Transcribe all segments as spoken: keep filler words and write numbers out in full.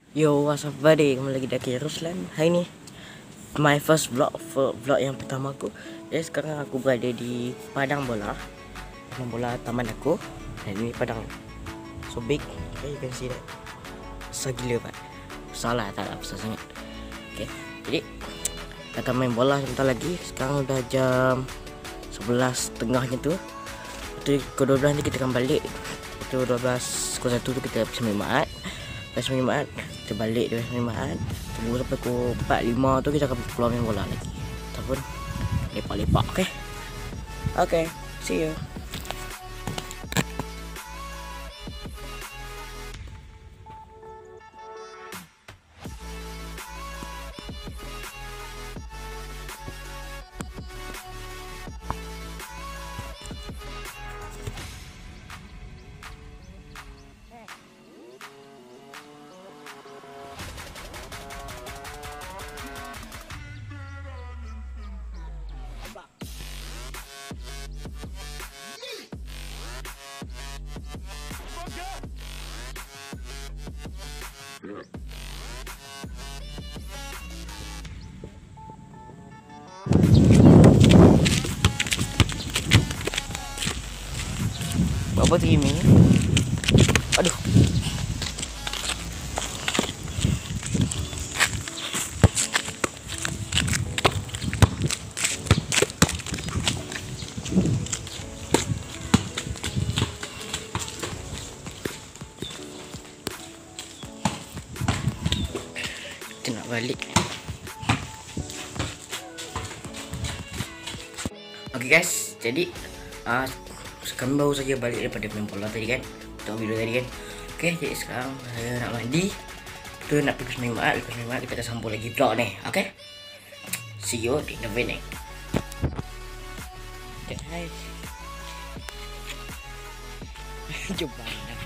Yo, what's up buddy? Kembali lagi dari Ruslan. Hari ni my first vlog, vlog yang pertama aku. Jadi sekarang aku berada di padang bola. Padang bola taman aku. Dan ini padang so big. Okay, you can see that. Besar gila pak. Besar lah, tak lah besar sangat. Okay, jadi kita akan main bola sebentar lagi. Sekarang udah jam sebelas tengahnya tu. Lepas tu dua belas nanti kita akan balik. Lepas tu dua belas satu tu kita bisa main mat. Lepas main mat, kita balik dari main mat. Tunggu sampai pukul empat lima tu kita akan keluar main bola lagi. Ataupun lepak-lepak, okey? Okay, see you. Apa tu ini? Aduh. Kita nak balik. Okay guys, jadi uh, kami baru saja balik daripada main bola tadi kan. Tengok video tadi kan. Okay, jadi sekarang saya nak mandi. Tu nak pergi main mat. Lepas main mat kita akan sambung lagi vlog ni. Okay, see you in the video. Okay, hai. Jumpa.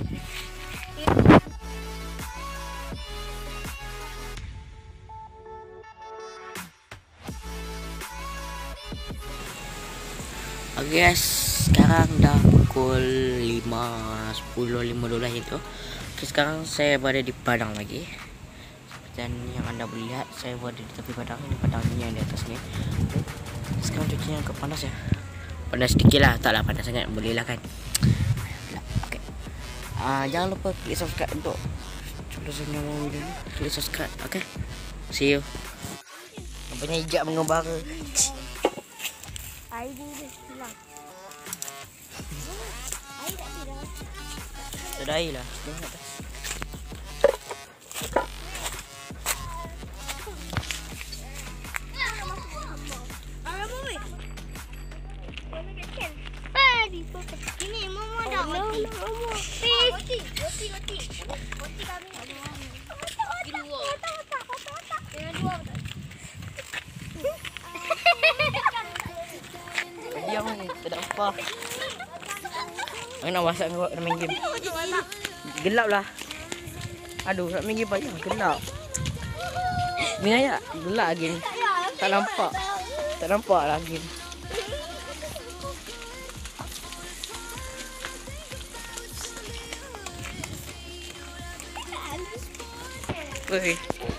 Okay guys, sekarang dah pukul lima sepuluh, lima dua belas itu. Okay, sekarang saya berada di padang lagi. Dan yang anda boleh lihat, saya berada di tepi padang. Ini padang ni yang di atas ni. Okay. Sekarang cuacanya agak panas ya. Panas sedikit lah, taklah panas sangat. Boleh lah kan. Okay. Uh, jangan lupa klik subscribe untuk sebelum mau video ni. Klik subscribe, okay. See you. Nampaknya hijab mengembara. Air dia hilang. Air tak ada. Tak ada air lah. Tengok atas. Ini Momo dah roti. Roti, roti, roti. Roti kami ada. Dua. Dengan dua betul. Diam ni, tak ada apa. Aku nak masak kau nak main game. Gelap lah. Aduh, nak main game payah, gelap. Ni ayat, gelap game. Tak nampak. Tak nampak lah game. Woi.